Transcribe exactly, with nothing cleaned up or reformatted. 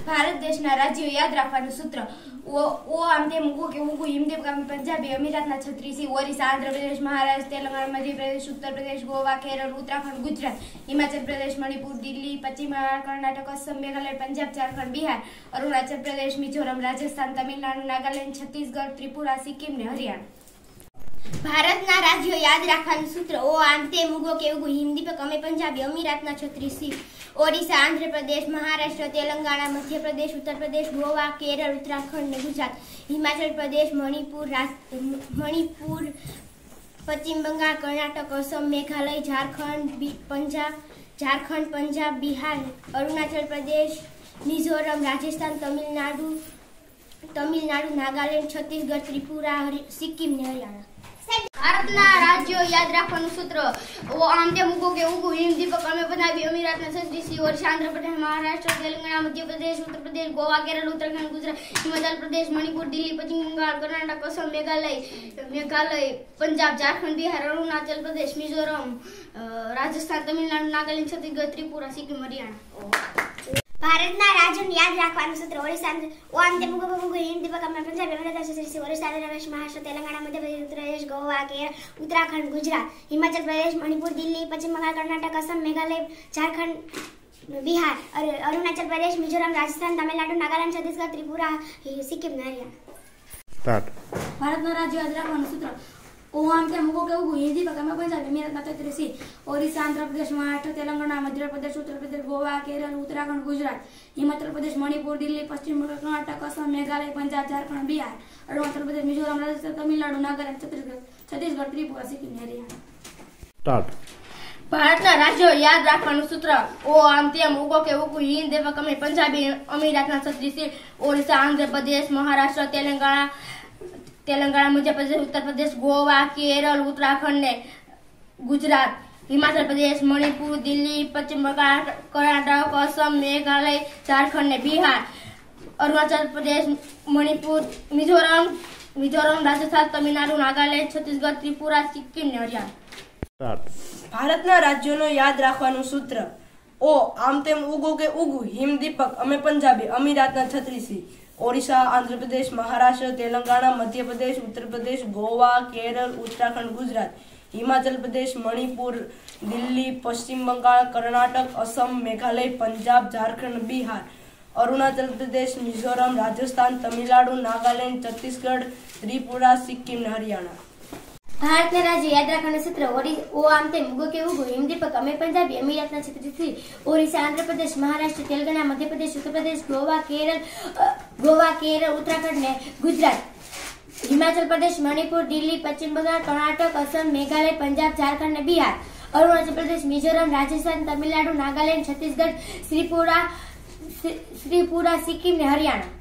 ભારત દેશના રાજ્યો યાદ રાખવાનું સૂત્ર ઓ ઓ આમ તેમ ઉગુ કે ઉગુ હિમદેવ ગામી પંજાબી અમીરાતના છત્રીસી ઓરિસ્સા આંધ્રપ્રદેશ મહારાષ્ટ્ર તેલંગાણા મધ્યપ્રદેશ ઉત્તર પ્રદેશ ગોવા કેરળ ઉત્તરાખંડ ગુજરાત હિમાચલ પ્રદેશ મણિપુર દિલ્હી પશ્ચિમ બંગાળ કર્ણાટક અસમ મેઘાલય પંજાબ ઝારખંડ બિહાર અરુણાચલ પ્રદેશ મિઝોરમ રાજસ્થાન તમિલનાડુ નાગાલેન્ડ છત્તીસગઢ ત્રિપુરા સિક્કિમ ને હરિયાણા। ભારતના રાજ્યો યાદ રાખવાનું સૂત્ર ઓ આમ તેમ ઉગો કે ઉગુ હિમદીપક અમે પંજાબી અમીરાતના છત્રીસી ઓરિસ્સા આંધ્રપ્રદેશ મહારાષ્ટ્ર તેલંગાણા મધ્યપ્રદેશ ઉત્તર પ્રદેશ ગોવા કેરળ ઉત્તરાખંડ ને ગુજરાત હિમાચલ પ્રદેશ મણિપુર મણિપુર પશ્ચિમ બંગાળ કર્ણાટક અસમ મેઘાલય ઝારખંડ પંજાબ ઝારખંડ પંજાબ બિહાર અરુણાચલ પ્રદેશ મિઝોરમ રાજસ્થાન તમિલનાડુ તમિલનાડુ નાગાલેન્ડ છત્તીસગઢ ત્રિપુરા સિક્કિમ ને હરિયાણા। ભારતના રાજ્યો યાદ રાખવાનું સૂત્ર ઓ આમ તેમ ઉગો કે ઉગુ હિમદીપક અમે પંજાબી અમીરાતના છત્રીસી ઓરિસ્સા આંધ્રપ્રદેશ મહારાષ્ટ્ર તેલંગાણા મધ્યપ્રદેશ ઉત્તર પ્રદેશ ગોવા કેરળ ઉત્તરાખંડ ગુજરાત હિમાચલ પ્રદેશ મણિપુર દિલ્હી પશ્ચિમ બંગાળ કર્ણાટક અસમ મેઘાલય મેઘાલય પંજાબ ઝારખંડ બિહાર અરુણાચલ પ્રદેશ મિઝોરમ રાજસ્થાન તમિલનાડુ નાગાલેન્ડ છત્તીસગઢ ત્રિપુરા સિક્કિમ હરિયાણા। ભારતના રાજ્યોને યાદ રાખવાનું સૂત્ર ઓરિસ્સા ઓ આમ તેમ ઉગો ઉગુ હિમદીપક અમે પંજાબી અમીરાતના છત્રીસી ઓરિસ્સા આંધ્રપ્રદેશ મહારાષ્ટ્ર તેલંગાણા મધ્યપ્રદેશ ઉત્તર પ્રદેશ ગોવા કેરળ ઉત્તરાખંડ ગુજરાત હિમાચલ પ્રદેશ મણિપુર દિલ્હી પશ્ચિમ બંગાળ કર્ણાટક અસમ મેઘાલય ઝારખંડ બિહાર અરુણાચલ પ્રદેશ મિઝોરમ રાજસ્થાન તમિલનાડુ નાગાલેન્ડ છત્તીસગઢ ત્રિપુરા સિક્કિમ ને હરિયાણા। ભારતના રાજ્યો યાદ રાખવાનું સૂત્ર ઓ આમ તેમ ઉગો કે ઉગુ હિમદીપક અમે પંજાબી અમીરાતના છત્રીસી ઓરિસ્સા આંધ્રપ્રદેશ મહારાષ્ટ્ર તેલંગાણા મધ્યપ્રદેશ ઉત્તર પ્રદેશ ગોવા કેરળ ઉત્તરાખંડ ગુજરાત હિમાચલ પ્રદેશ મણિપુર દિલ્હી પશ્ચિમ બંગાળ કર્ણાટક અસમ મેઘાલય પંજાબ ઝારખંડ બિહાર અરુણાચલ પ્રદેશ મિઝોરમ રાજસ્થાન તમિલનાડુ નાગાલેન્ડ છત્તીસગઢ છત્તીસગઢ ત્રિપુરા સિક્કિમ ને હરિયાણા। ભારતના રાજ્યો યાદ રાખવાનું સૂત્ર ઓ આમ તેમ ઉગો કે ઉગુ હિમદીપક અમે પંજાબી અમીરાતના છત્રીસી ઓરિસ્સા આંધ્રપ્રદેશ મહારાષ્ટ્ર તેલંગાણા તેલંગાણા મધ્યપ્રદેશ ઉત્તર પ્રદેશ ગોવા કેરળ ઉત્તરાખંડ ને ગુજરાત હિમાચલ પ્રદેશ મણિપુર દિલ્હી પશ્ચિમ બંગાળ કર્ણાટક અસમ મેઘાલય ઝારખંડ ને બિહાર અરુણાચલ પ્રદેશ મણિપુર મિઝોરમ મિઝોરમ રાજસ્થાન તમિલનાડુ નાગાલેન્ડ છત્તીસગઢ ત્રિપુરા સિક્કિમ ને હરિયાણા। ભારતના રાજ્યોનો યાદ રાખવાનું સૂત્ર ઓ આમ તેમ ઉગો કે ઉગુ હિમદીપક અમે પંજાબી અમીરાતના છત્રીસી ઓરિસ્સા આંધ્રપ્રદેશ મહારાષ્ટ્ર તેલંગાણા મધ્યપ્રદેશ ઉત્તર પ્રદેશ ગોવા કેરળ ઉત્તરાખંડ ગુજરાત હિમાચલ પ્રદેશ મણિપુર દિલ્હી પશ્ચિમ બંગાળ કર્ણાટક અસમ મેઘાલય પંજાબ ઝારખંડ બિહાર અરુણાચલ પ્રદેશ મિઝોરમ રાજસ્થાન તમિલનાડુ નાગાલેન્ડ છત્તીસગઢ ત્રિપુરા સિક્કિમ ને હરિયાણા। ભારતના રાજ્ય યાદ રાખવાનું સૂત્ર ઓ આમ તેમ ઉગો કે ઉગુ હિમદીપક અમે પંજાબી અમીરાતના છત્રીસી ઓરિસ્સા આંધ્રપ્રદેશ મહારાષ્ટ્ર તેલંગાણા મધ્યપ્રદેશ ઉત્તર પ્રદેશ ગોવા કેરળ ગોવા કેરળ ઉત્તરાખંડ ને ગુજરાત હિમાચલ પ્રદેશ મણિપુર દિલ્હી પશ્ચિમ બંગાળ કર્ણાટક અસમ મેઘાલય પંજાબ ઝારખંડ ને બિહાર અરુણાચલ પ્રદેશ મિઝોરમ રાજસ્થાન તમિલનાડુ નાગાલેન્ડ છત્તીસગઢ ત્રિપુરા ત્રિપુરા સિક્કિમ ને હરિયાણા।